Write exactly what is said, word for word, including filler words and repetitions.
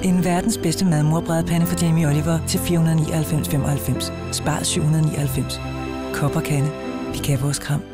En verdens bedste madmurbrædepande fra Jamie Oliver til fire hundrede og nioghalvfems komma femoghalvfems. Spar syv hundrede og nioghalvfems. Kop og Kande. Vi kan vores kram.